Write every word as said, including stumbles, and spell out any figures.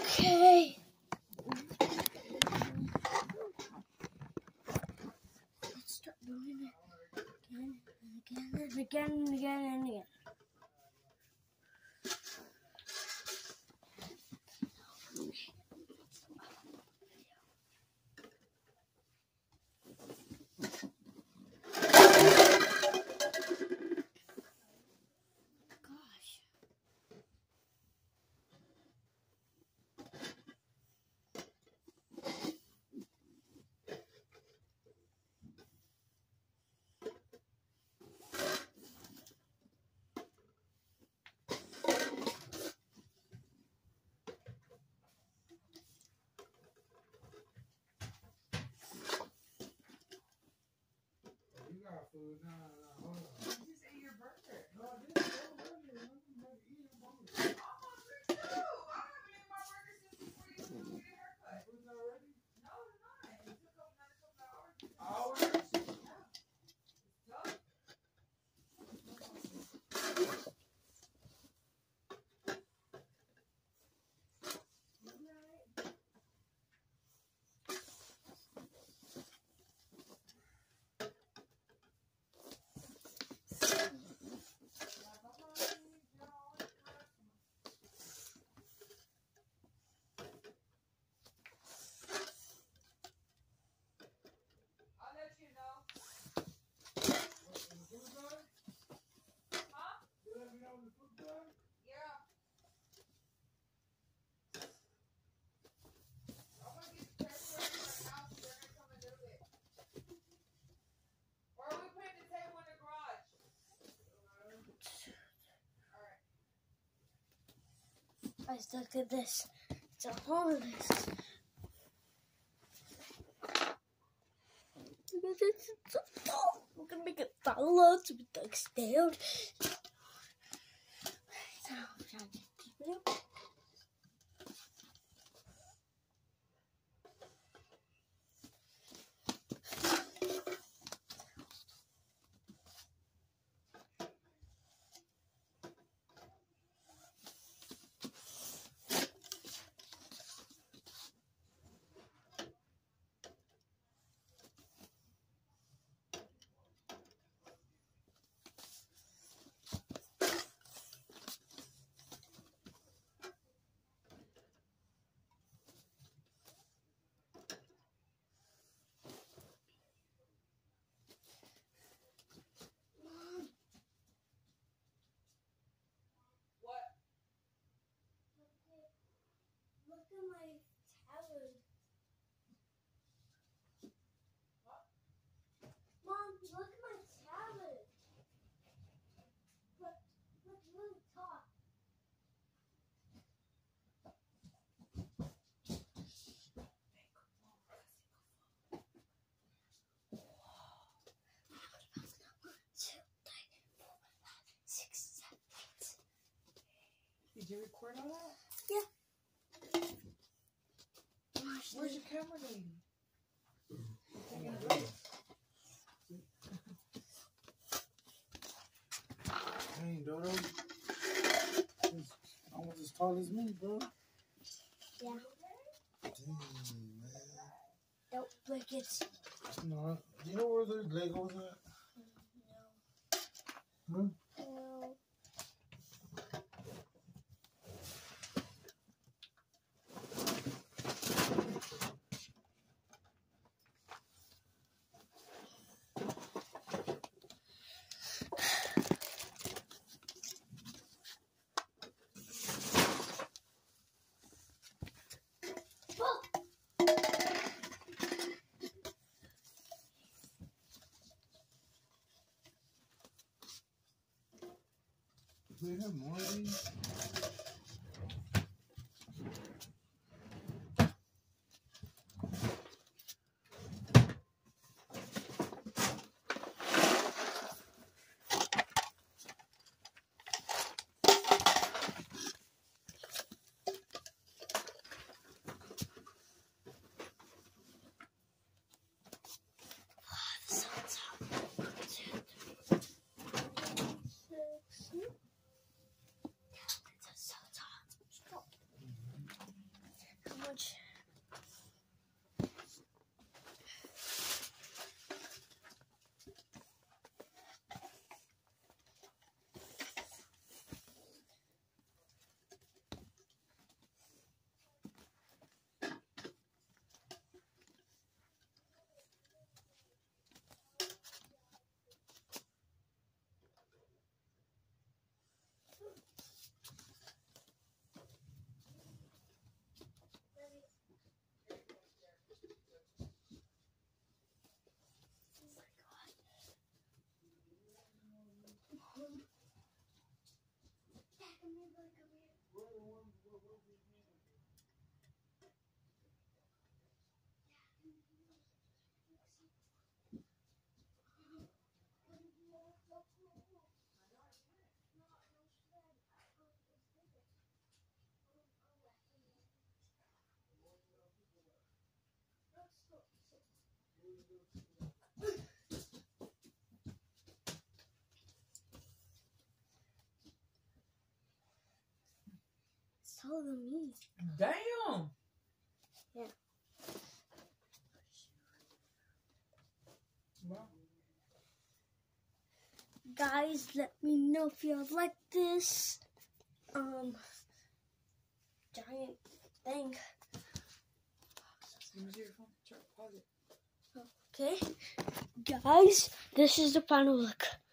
Okay. Let's start doing it again and again and again and again and again. Food. No, no, hold on. You just ate your burger. No, I didn't. Don't burger. I'm not eating a burger. I'm hungry too. I haven't eaten my burger since before you went to get a haircut. Food's not ready? No, it's not. It took up another couple hours. Hours? Yeah. It's tough. Guys, look at this. It's a whole list. Look at this. It's a fall. We're gonna make it follow to be like stale. So, I'm trying to keep it up. Look at my tablet. What? Mom, look at my tablet. Look, look really top. Did you record all that? Yeah. Where's your camera lady? Hey, Dodo. Almost as tall as me, bro. Yeah. Dang, man. Don't break it. No, do you know where the Legos at? No. Hmm? No. It's all the meat. Damn. Yeah. Wow. Guys, let me know if you like this um giant thing. Let me see your phone. Try to pause it. Okay, guys, this is the final look.